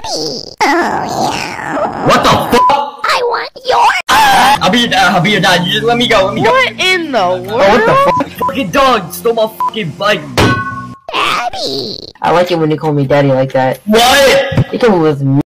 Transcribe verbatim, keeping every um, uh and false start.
What the fuck? I want your. I'll be your dad. I'll be your dad. You just let me go. Let me go. What in the world? Oh, what the fuck? Fucking dog stole my fucking bike. Daddy. I like it when you call me daddy like that. What? You come with me.